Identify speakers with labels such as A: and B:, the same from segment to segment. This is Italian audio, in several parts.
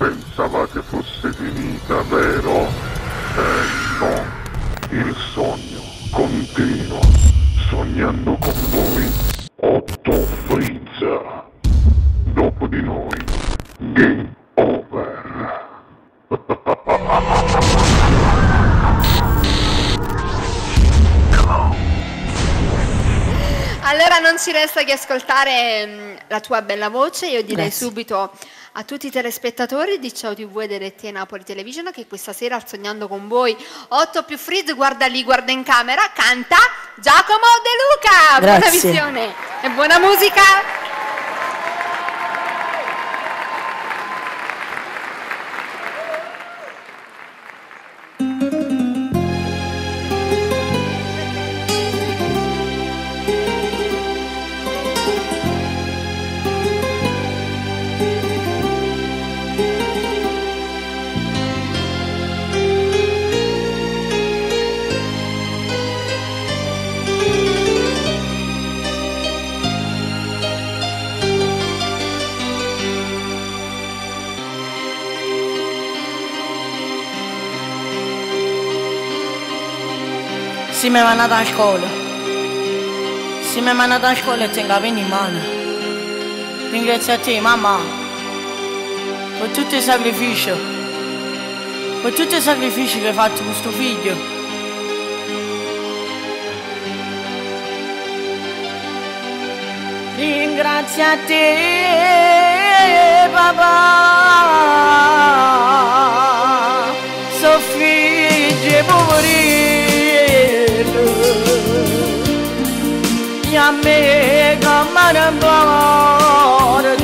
A: Pensavate fosse finita, vero? No. Il sogno continua. Sognando con voi, Otto Frizza. Dopo di noi, game over.
B: Allora non ci resta che ascoltare la tua bella voce. Io direi
C: Grazie.
B: subito a tutti i telespettatori di Ciao TV ed RT Napoli Television che questa sera al Sognando con voi 8 più Frizz, guarda lì, guarda in camera, canta Giacomo De Luca. Buona
C: Grazie.
B: visione e buona musica.
C: Si mi è mandato al scuola. Si mi è mandato al scuola e tengo la penna in mano. Ringrazio a te, mamma, per tutti i sacrifici. Per tutti i sacrifici che hai fatto con questo figlio. Ringrazio a te, papà. So figli poverino. E a me come ne importa.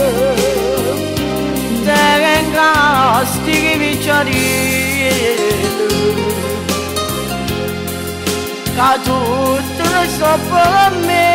C: Te ringrazio che picciarino. Che tutto so per me.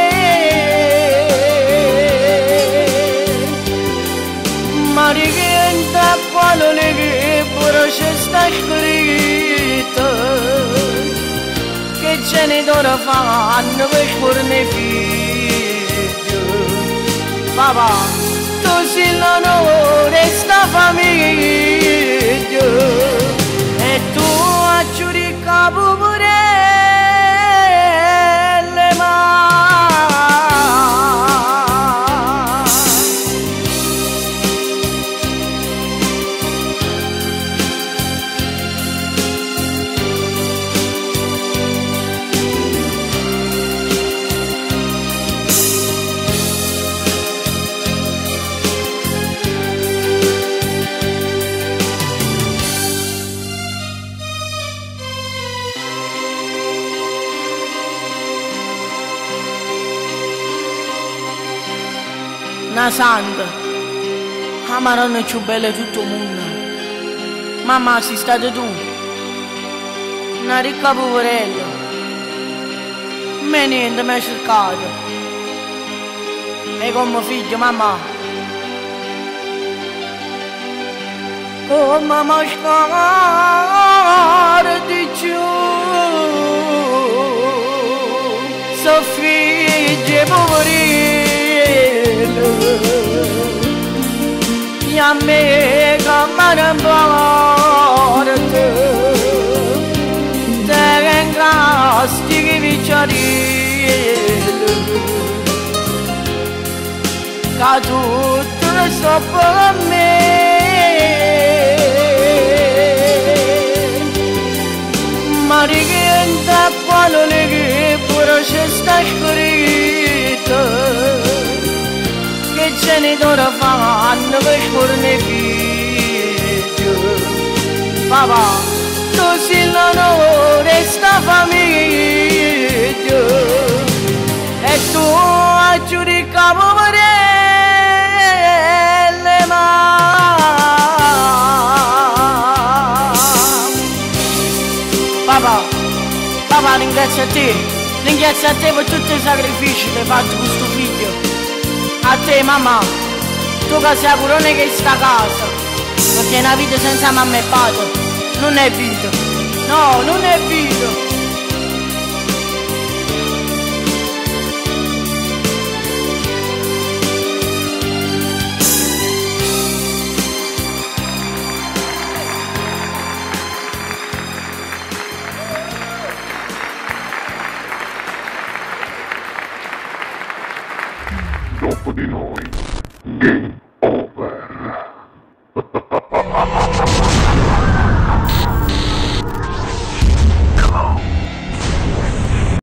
C: Ma richienta parole che pure ci sta scritto, che genitori fanno per scuorne figlio. Papà, tu sei l'onore di sta famiglia e tu a giudicare pure le mani. Una santa, la maronna più bella di tutto il mondo. Mamma, sei stata tu, una ricca poverella. Me niente mi hai cercato. E come figlio, mamma. Come mi scordi giù. So figli poverino. E a me come ne importa. Te ringrazio che picciarino. Che tutto so per me. Ma richienta parole che pure ci sta scritto, che genitori fanno per scuorne figlio. Papà, tu sei l'onore di sta famiglia e tu a giudicare pure le mani. Papà, ringrazio a te per tutti i sacrifici che hai fatto con sto figlio. A te, mamma, tu che sei la corona che sta a casa, perché una vita senza mamma e padre non è vita. No, non è vita.
A: dopo di noi. Game over.